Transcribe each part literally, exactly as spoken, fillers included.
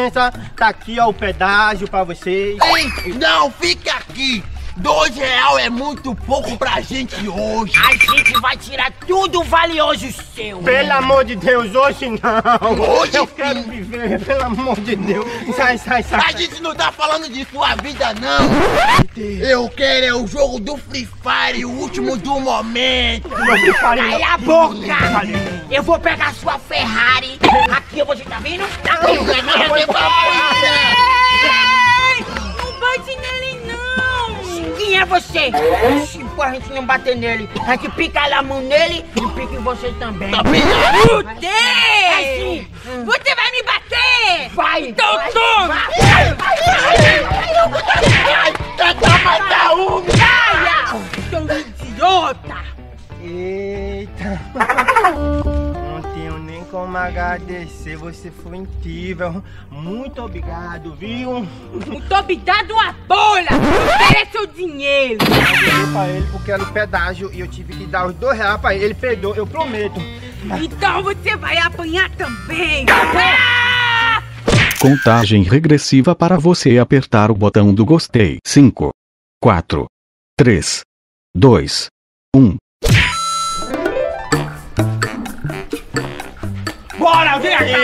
licença, tá aqui ó o pedágio pra vocês. Ei, não, fica aqui. Dois real é muito pouco pra gente hoje. A gente vai tirar tudo valioso seu. Pelo amor de Deus, hoje não. Hoje eu sim. quero viver, pelo amor de Deus. Sai, sai, sai. A gente não tá falando de sua vida, não. Eu quero é o jogo do Free Fire, o último do momento. Cala a boca! Eu vou pegar sua Ferrari. Aqui eu vou te tá vendo? Aqui eu vou te Não bate nele, não! Quem é você? Se for a gente não bater nele, a gente pica a mão nele e pica em você também. Fudeu! Assim. Você vai me bater! Vai! Então vai, toma! vai. Tentar matar um! Caia! Seu idiota! Eita. Não tenho nem como agradecer, você foi incrível. Muito obrigado, viu? Muito obrigado a bola! Espere seu dinheiro! Eu dei pra ele porque era o pedágio e eu tive que dar os dois reais pra ele. Ele perdoou, eu prometo. Então você vai apanhar também! Ah! Contagem regressiva para você apertar o botão do gostei. cinco, quatro, três, dois, um. Bora, vem aqui!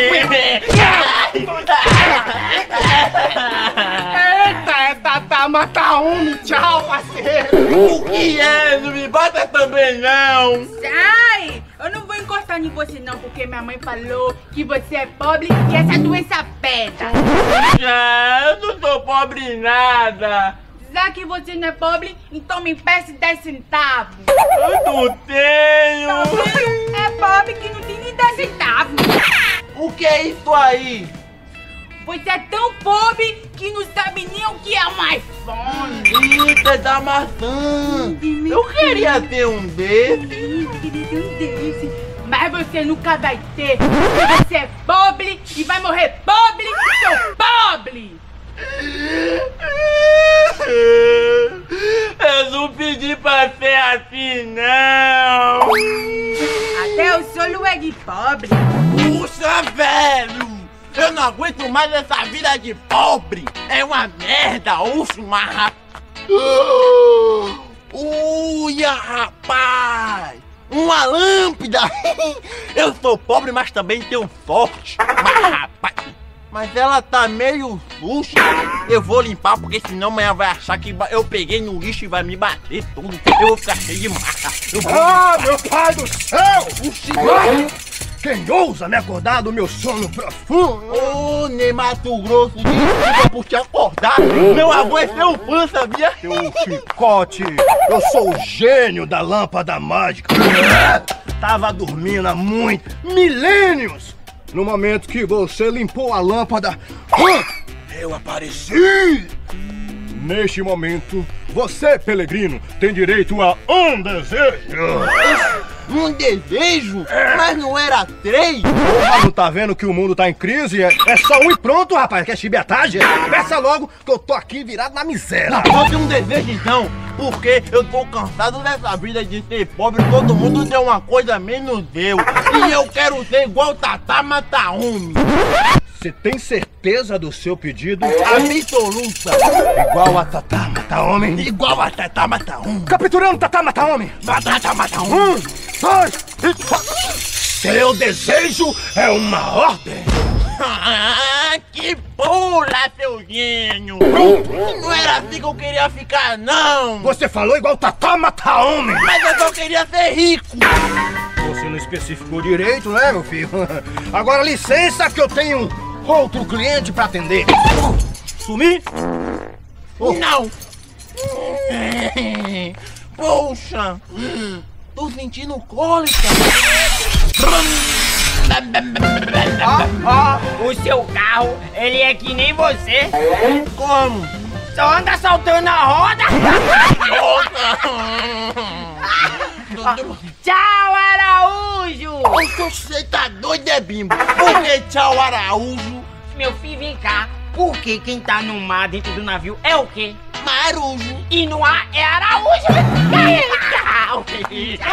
Eita, é pra matar um, tchau, parceiro! O que é? Não me bata também, não! Sai! Eu não vou encostar em você não, porque minha mãe falou que você é pobre e essa doença pega. Já, eu não sou pobre em nada! Já que você não é pobre, então me empreste dez centavos. Eu não tenho! Tá vendo? É pobre que não tem nem dez centavos. O que é isso aí? Você é tão pobre que não sabe nem o que é um iPhone. Eita, é da maçã! Eu queria ter um desses! Eu queria ter um desse. Mas você nunca vai ter, porque você é pobre e vai morrer pobre, seu pobre! Eu não pedi pra ser assim, não! Até o solo é de pobre. Puxa, velho! Eu não aguento mais essa vida de pobre! É uma merda, ufa, uma rap... Uia, rapaz! Uma lâmpada! Eu sou pobre, mas também tenho sorte! Mas, rapaz... Mas ela tá meio suja. Eu vou limpar porque senão amanhã vai achar que eu peguei no lixo e vai me bater tudo. Eu vou ficar cheio de marca. Eu vou Ah, limpar. meu pai do céu! Puxa, Quem ousa me acordar do meu sono profundo? ô, Ney Mato Grosso, desculpa por te acordar. Meu avô é seu fã, sabia? Seu chicote, eu sou o gênio da lâmpada mágica. Tava dormindo há muito, milênios. No momento que você limpou a lâmpada, eu apareci. Neste momento, você, Pelegrino, tem direito a um desejo. Um desejo? Mas não era três? Porra, não tá vendo que o mundo tá em crise? É, é só um e pronto, rapaz. Quer chibiatagem? Peça logo que eu tô aqui virado na miséria. Só tem um desejo então, porque eu tô cansado dessa vida de ser pobre, todo mundo tem uma coisa menos eu. E eu quero ser igual Tatá Mataome. Você tem certeza do seu pedido? Absoluta. Igual a Tatá Mataome. Igual a Tatá Mataome. Capturando Tatá Mataome. Tatá Mataome. Um, dois e quatro. Seu desejo é uma ordem. Ah, que pula, seu gênio. Não era assim que eu queria ficar, não. Você falou igual Tatá Mataome. Mas eu só queria ser rico. Você não especificou direito, né, meu filho? Agora licença que eu tenho outro cliente pra atender. Sumir? Oh. Não. Poxa, tô sentindo cólica. Ó, ó, o seu carro, ele é que nem você. Como? Só anda saltando a roda. Tchau, Araújo. Você tá doido, é bimbo? Por que tchau, Araújo? Meu filho, vem cá. Porque quem tá no mar dentro do navio é o quê? Marujo. E no ar é Araújo. Tchau.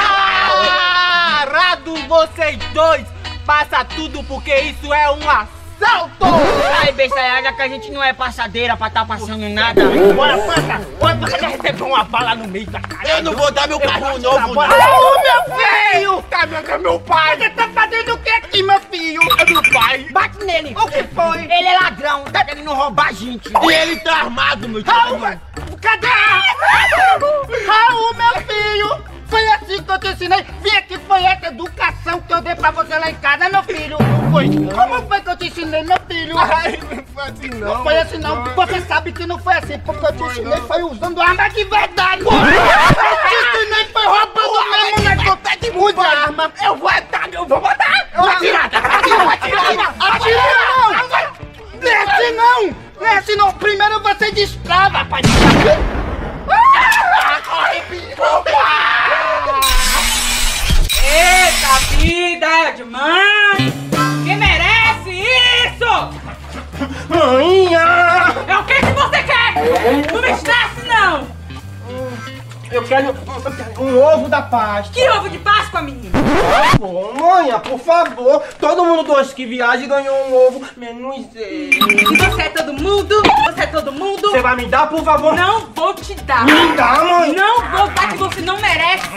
Parados vocês dois! Passa tudo porque isso é uma salto! Ai, bestalhada, que a gente não é passadeira pra tá passando nada. Bora, passa! Bora, você já recebeu uma bala no meio da cara. Eu não vou dar meu carro novo, não. Ô, meu filho! Tá vendo? É meu pai! Você tá fazendo o que aqui, meu filho? É meu pai! Bate nele! O que foi? Ele é ladrão, tá querendo roubar a gente. E ele tá armado, meu Raul, tio! cadê? Raul, meu filho! Foi assim que eu te ensinei. Vem aqui, foi essa educação que eu dei pra você lá em casa, meu filho. Não foi não. Como foi que eu te ensinei, meu filho? Ai, não foi assim não. Não foi assim não. Você sabe que não foi assim, porque eu te ensinei foi usando arma de verdade. Eu te ensinei foi roubando mesmo, né? Que eu usa arma. Eu vou atar, eu vou botar! Eu vou atirar, tá? Eu vou atirar! Atira não! Não é assim não! Não é assim não! Primeiro você destrava, rapaz! Corre, filho! Eita vida de mãe! Quem merece isso? Rainha! É o que que você quer? Não me estresse, não! Eu quero um ovo da Páscoa. Que ovo de Páscoa, menino? Por favor, manha, por favor. Todo mundo dois que viaja ganhou um ovo, menos eu. E você é todo mundo? Você é todo mundo? Você vai me dar, por favor? Não vou te dar. Me dá, mãe. Não vou dar, que você não merece.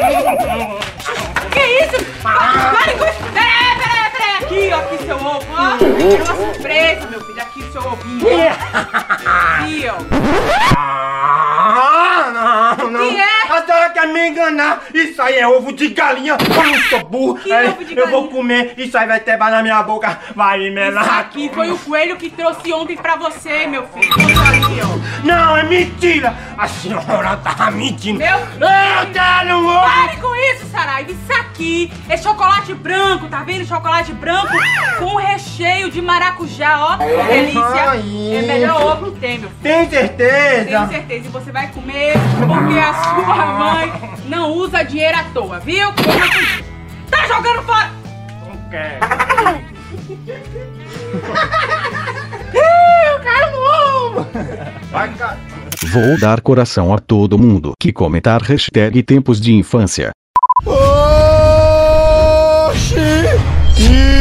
Que isso? Pare com isso. Peraí, peraí, peraí. Aqui, ó, aqui seu ovo, ó. Tem uma surpresa, meu filho. Aqui o seu ovinho. Aqui, ó. Ah, não, não. Que é? A senhora quer me enganar. Isso aí é ovo de galinha. Eu não sou burro. Que É, ovo de eu galinha? vou comer. Isso aí vai ter bala na minha boca. Vai me melar. Aqui foi o coelho que trouxe ontem pra você, meu filho. Olha ali, ó. Não, é mentira. A senhora tá mentindo. Meu filho. Eu quero um ovo. Pare com isso, Saraiva. Isso aqui é chocolate branco, tá vendo? Chocolate branco com recheio de maracujá, ó. Que delícia. Ai. É o melhor ovo que tem, meu filho. Tem certeza? Tenho certeza. E você vai comer porque a sua mãe não usa dinheiro à toa, viu? Tá jogando fora! Não quero. Eu quero um ovo! Vai, cara. Vou dar coração a todo mundo que comentar hashtag tempos de infância. Oxi!